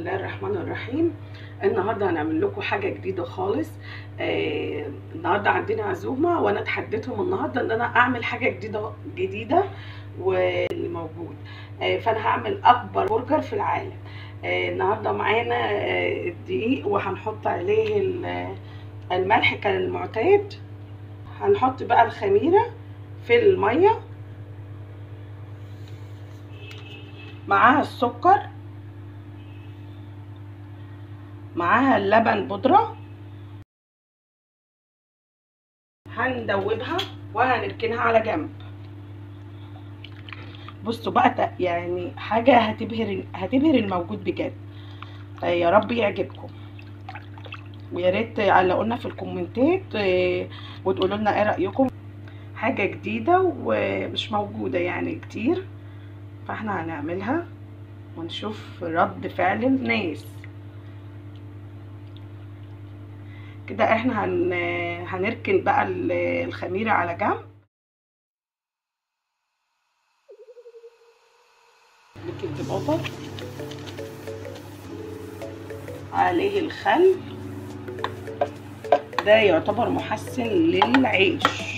الله الرحمن الرحيم. النهارده هنعمل لكم حاجه جديده خالص. النهارده عندنا عزومه وانا اتحديتهم النهارده ان انا اعمل حاجه جديده واللي موجود. فانا هعمل اكبر برجر في العالم. النهارده معانا الدقيق وهنحط عليه الملح كالمعتاد. هنحط بقى الخميره في الميه معاها السكر معاها اللبن بودرة. هندوبها وهنركنها على جنب. بصوا بقى يعني حاجة هتبهر الموجود بجد. يا رب يعجبكم، ويا ريت علقولنا في الكومنتات وتقولوا لنا ايه رأيكم. حاجة جديدة ومش موجودة يعني كتير، فاحنا هنعملها ونشوف رد فعل الناس. كده احنا هنركن بقى الخميرة على جنب. بيكنج باودر عليه الخل، ده يعتبر محسن للعيش.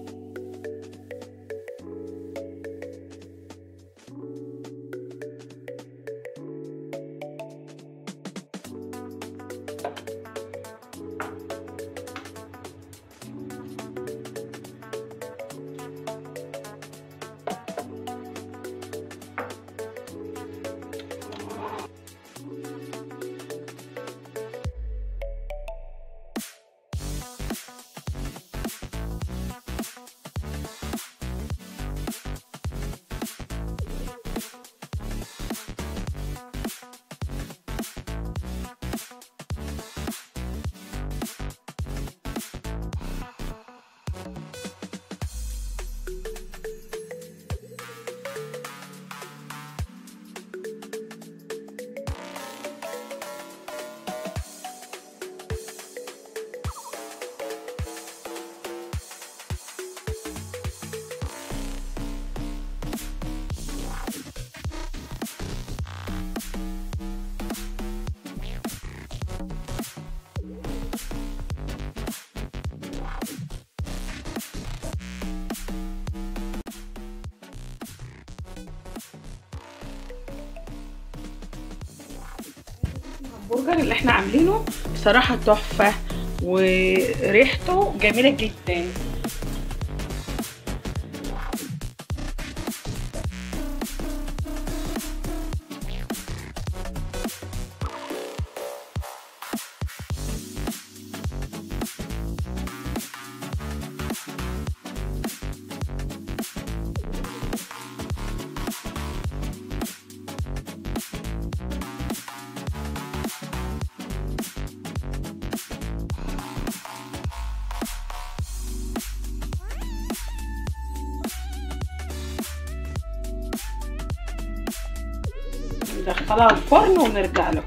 البرجر اللي احنا عاملينه بصراحة تحفة وريحته جميلة جدا. ندخلها الفرن ونرجع لكم.